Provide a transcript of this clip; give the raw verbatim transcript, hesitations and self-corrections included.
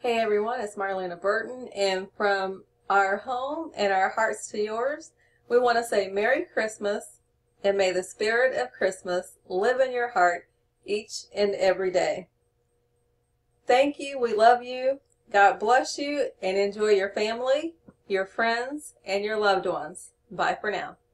Hey everyone, it's Marlena Burton, and from our home and our hearts to yours, we want to say Merry Christmas, and may the spirit of Christmas live in your heart each and every day. Thank you, we love you, God bless you, and enjoy your family, your friends, and your loved ones. Bye for now.